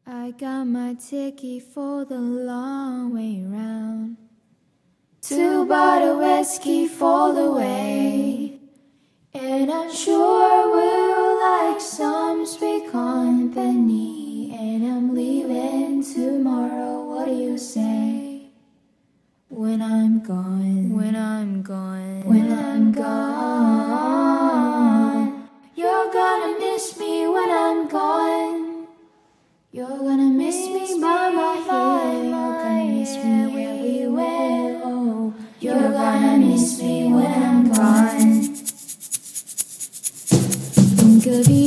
I got my ticket for the long way round. 2 bottle whiskey for the way. And I'm sure we'll like some sweet company. And I'm leaving tomorrow, what do you say? When I'm gone, when I'm gone, when I'm gone. You're gonna miss me when I'm gone. You're gonna miss me by my head. You're gonna miss me everywhere. Oh, you're gonna miss me when I'm gone. Think of you.